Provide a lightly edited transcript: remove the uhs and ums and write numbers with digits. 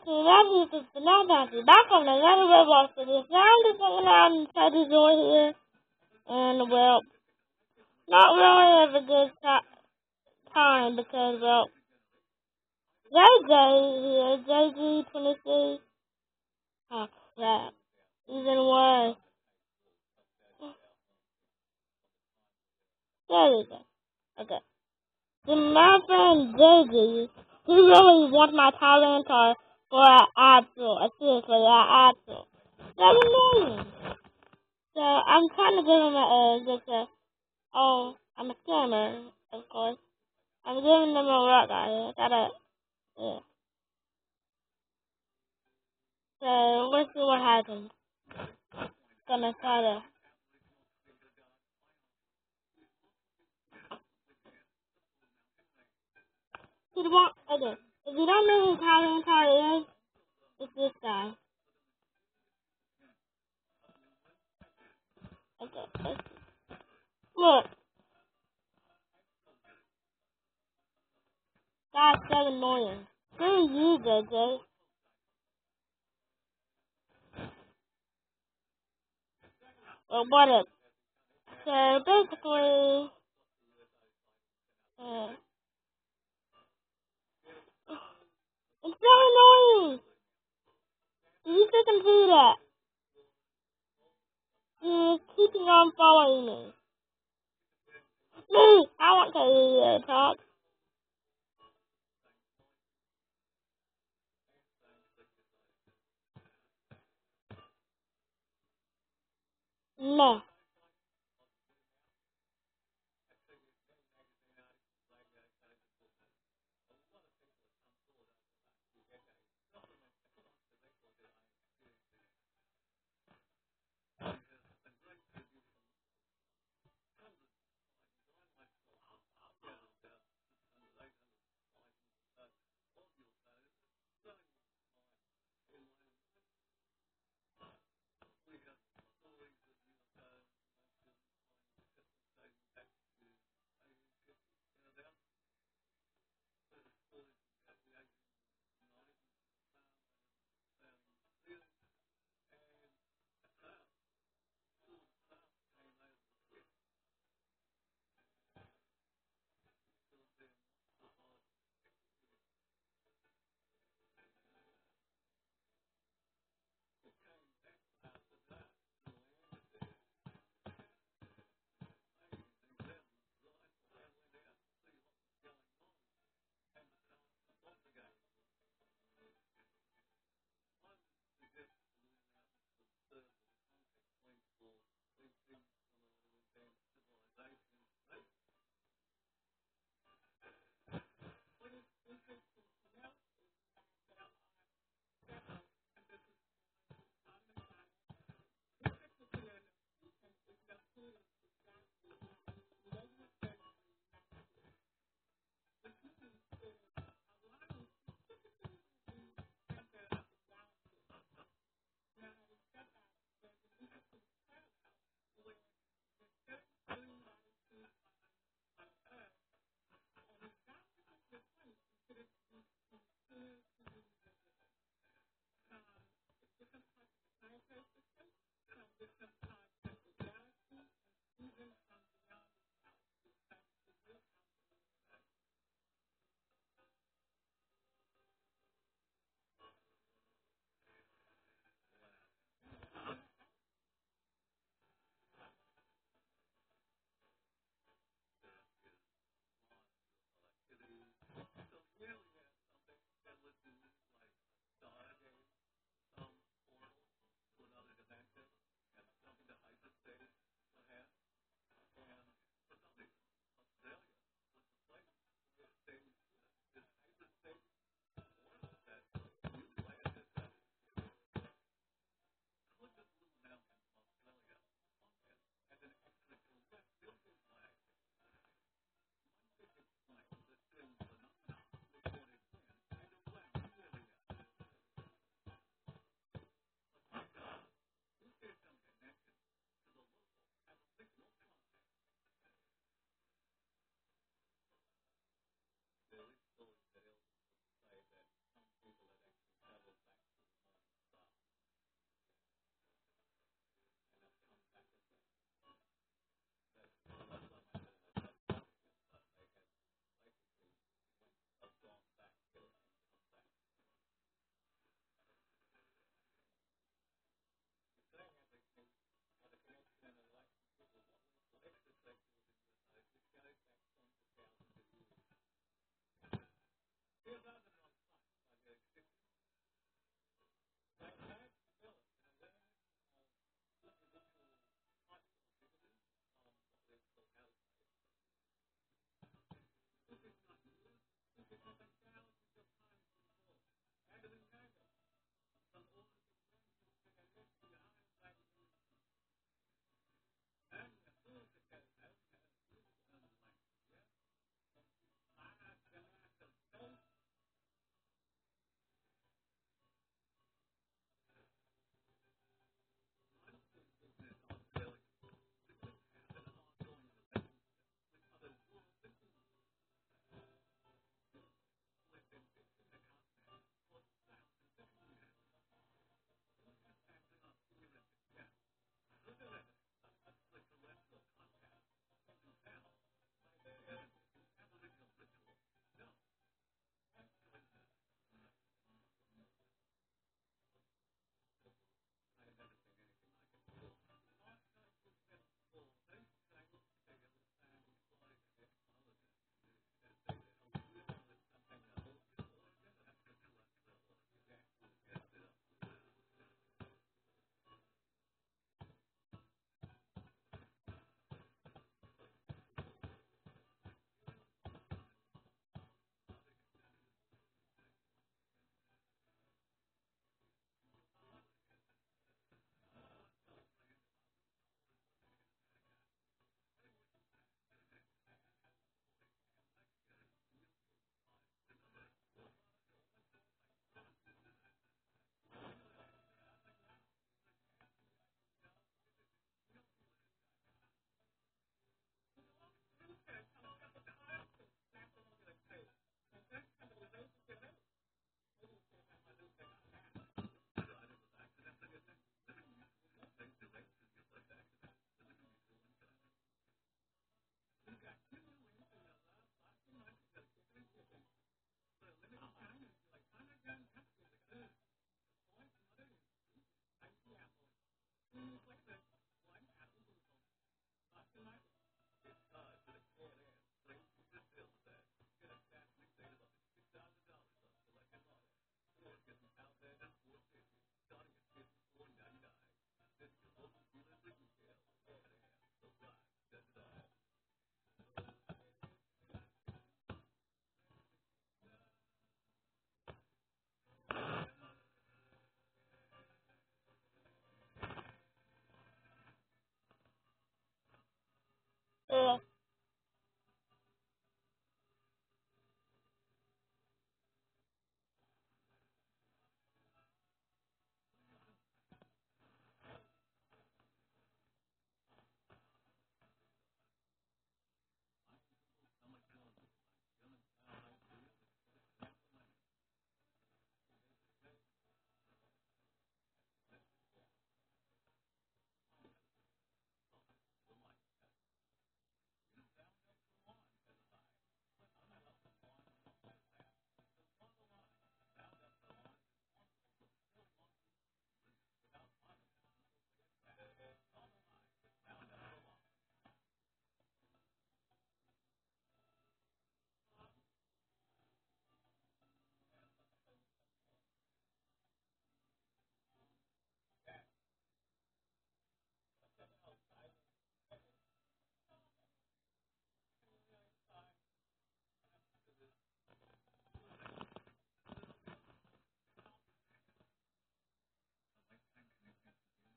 That is the not back on another Roblox video. So I'm just hanging out inside the door here. And, well, not really have a good time because, well, JJ here, JG23. Oh, crap. Even worse. There we go. Okay. So my friend JG, he really wants my Tyrantar for an Absol. Seriously, an Absol. That's annoying. So I'm trying to give him just a, oh, I'm a scammer, of course. I'm giving them a rock guy. Yeah. So let's see what happens. Gonna try to. See the one? Okay. If you don't know who Tyrantar is, it's this guy. Okay. Look. That's so annoying. Screw you, JJ. Well, whatever. So basically, it's so annoying. You can do that. You're keeping on following me. Me, I want to hear you talk. No.